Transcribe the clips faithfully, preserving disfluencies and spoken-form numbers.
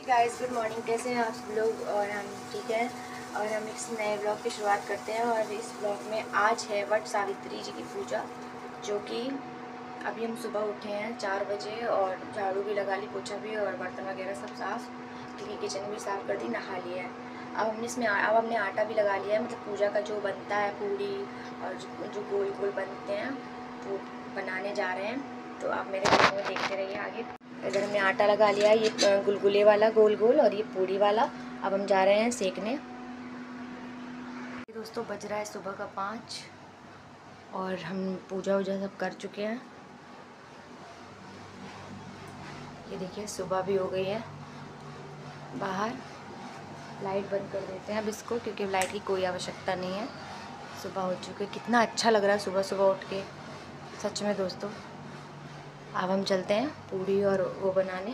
Guys good morning. कैसे हैं आप सब लोग? और हम ठीक हैं और हम इस नए ब्लॉग की शुरुआत करते हैं। और इस ब्लॉग में आज है वट सावित्री जी की पूजा, जो कि अभी हम सुबह उठे हैं चार बजे और झाड़ू भी लगा ली, पोछा भी और बर्तन वगैरह सब साफ़, क्योंकि किचन भी साफ़ कर दी, नहा लिया है। अब हमने इसमें अब हमने आटा भी लगा लिया है, मतलब पूजा का जो बनता है पूड़ी और जो, जो गोल गोल बनते हैं वो बनाने जा रहे हैं। तो आप मेरे ब्लॉग में देखते रहिए आगे। इधर हमने आटा लगा लिया है, ये गुलगुले वाला गोल गोल और ये पूड़ी वाला। अब हम जा रहे हैं सेकने। दोस्तों बज रहा है सुबह का पाँच और हम पूजा वूजा सब कर चुके हैं। ये देखिए सुबह भी हो गई है। बाहर लाइट बंद कर देते हैं अब इसको, क्योंकि लाइट की कोई आवश्यकता नहीं है। सुबह हो चुकी है, कितना अच्छा लग रहा है सुबह सुबह उठ के, सच में दोस्तों। अब हम चलते हैं पूड़ी और वो बनाने।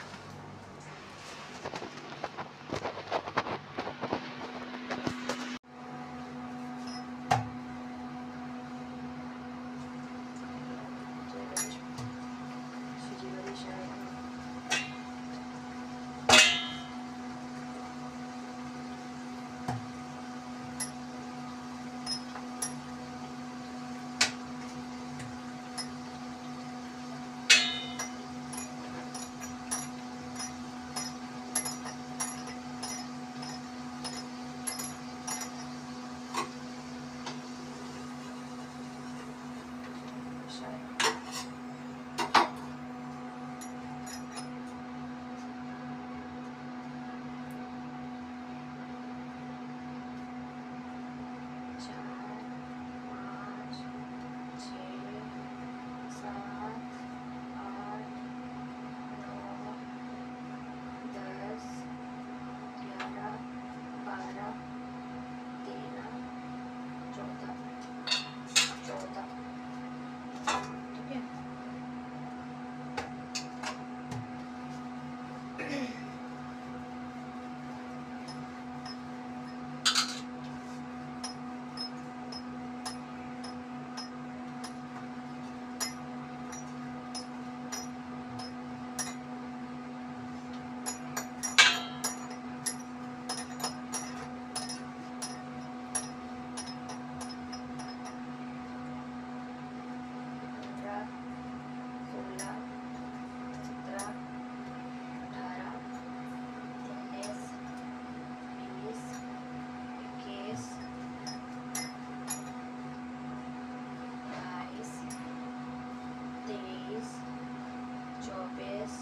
चौबीस,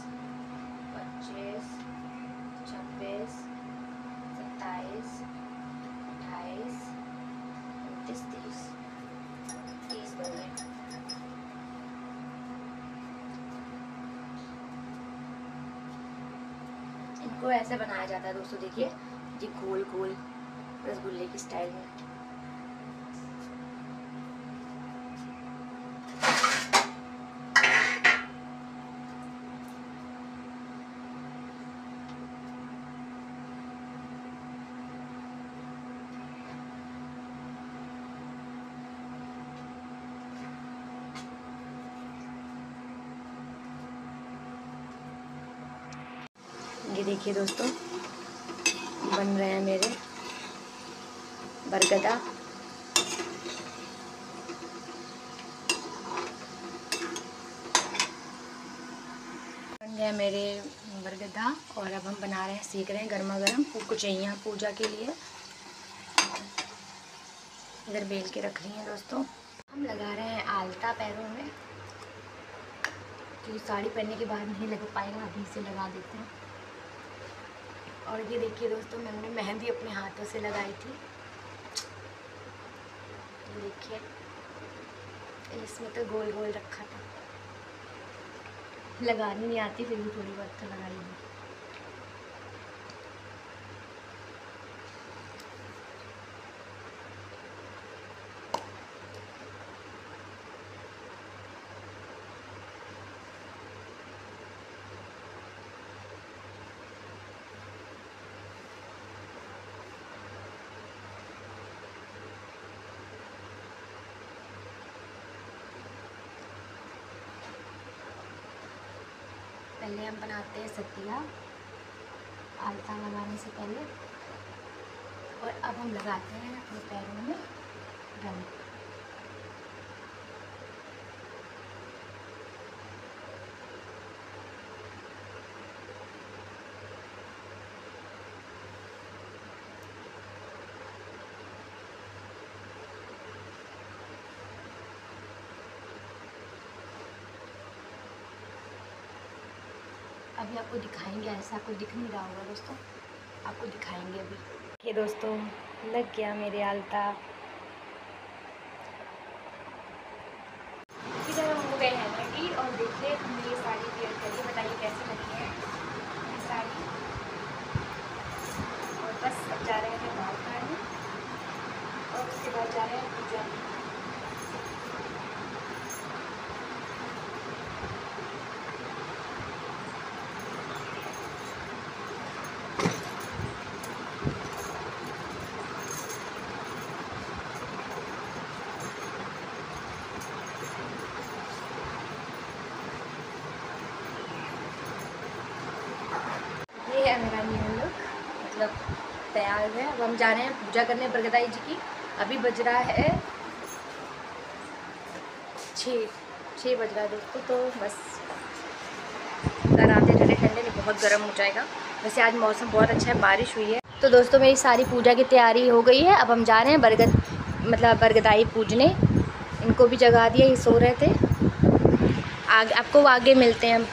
पच्चीस, छब्बीस, सत्ताईस, अट्ठाईस, उनतीस, तीस तीस बन गए। इनको ऐसे बनाया जाता है दोस्तों, देखिए ये गोल गोल रसगुल्ले की स्टाइल में। ये देखिए दोस्तों बन रहे हैं मेरे बरगदा। बन गया मेरे बरगदा और अब हम बना रहे हैं, सीख रहे हैं गर्मा गर्म कुचैया पूजा के लिए। इधर बेल के रख रही हैं दोस्तों। हम लगा रहे हैं आलता पैरों में, क्योंकि साड़ी पहनने के बाद नहीं लग पाएगा, अभी से लगा देते हैं। और ये देखिए दोस्तों मैंने मेहंदी अपने हाथों से लगाई थी, देखिए इसमें तो गोल गोल रखा था। लगानी नहीं आती फिर भी थोड़ी बहुत तो लगाई है। पहले हम बनाते हैं सतिया। आलता लगाने से पहले। और अब हम लगाते हैं अपने पैरों में रंग। अभी आपको दिखाएंगे, ऐसा आपको दिख नहीं रहा होगा दोस्तों, आपको दिखाएंगे अभी। ये दोस्तों लग गया मेरे आलता। इधर हम हो गए हैं रेडी और देखिए हमने ये साड़ी वेयर करी, बताइए कैसी लगी है ये साड़ी। और बस अब जा रहे हैं बाल काटने और उसके बाद जा रहे हैं पूजा। ये है मेरा न्यू लुक, मतलब तैयार है। अब हम जा रहे हैं पूजा करने बरगदाई जी की। अभी बज रहा है छः छः बज रहा है दोस्तों। तो बस घर आते ठंडे ठंडे नहीं, बहुत गर्म हो जाएगा। वैसे आज मौसम बहुत अच्छा है, बारिश हुई है। तो दोस्तों मेरी सारी पूजा की तैयारी हो गई है। अब हम जा रहे हैं बरगद मतलब बरगदाई पूजने। इनको भी जगा दिया, ये सो रहे थे। आगे आपको आगे मिलते हैं हम।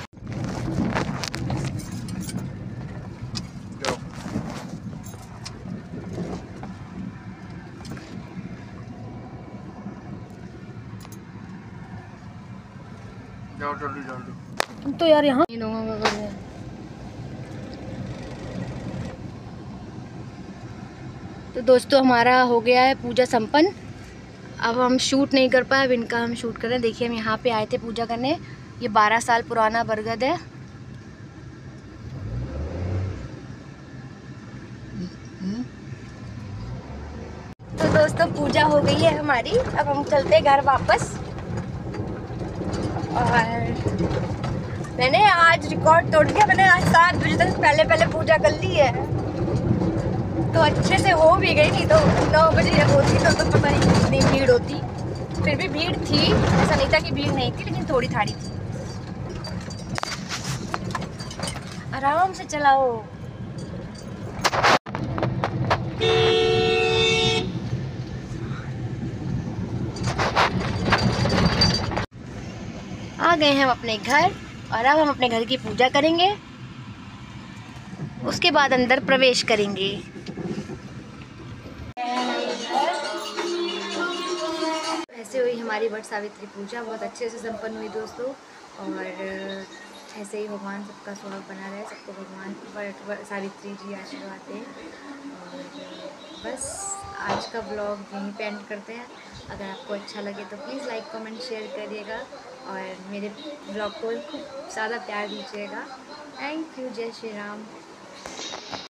जाओ जल्दी जल्दी। तुम तो यार यहाँ तो दोस्तों हमारा हो गया है पूजा संपन्न। अब हम शूट नहीं कर पाए, अब इनका हम शूट कर रहे हैं। देखिए हम यहाँ पे आए थे पूजा करने। ये बारह साल पुराना बरगद है। तो दोस्तों पूजा हो गई है हमारी, अब हम चलते हैं घर वापस। और मैंने आज रिकॉर्ड तोड़ दिया, मैंने आज सात बजे तक पहले पहले पूजा कर ली है। तो अच्छे से हो भी गई, नहीं तो नौ बजे जब होती तो, तो पता नहीं कितनी भीड़ होती। फिर भी भीड़ थी, ऐसा नहीं था कि भीड़ नहीं थी, लेकिन थोड़ी थाड़ी थी। आराम से चलाओ। आ गए हैं हम अपने घर और अब हम अपने घर की पूजा करेंगे, उसके बाद अंदर प्रवेश करेंगे। ऐसे हुई हमारी वट सावित्री पूजा, बहुत अच्छे से संपन्न हुई दोस्तों। और ऐसे ही भगवान सबका सुहाग बना रहे, सबको भगवान वट सावित्री जी आशीर्वाद दें। और बस आज का ब्लॉग यहीं पे एंड करते हैं। अगर आपको अच्छा लगे तो प्लीज़ लाइक कमेंट शेयर करिएगा और मेरे ब्लॉग को खूब ज़्यादा प्यार दीजिएगा। Thank you. जय श्री राम।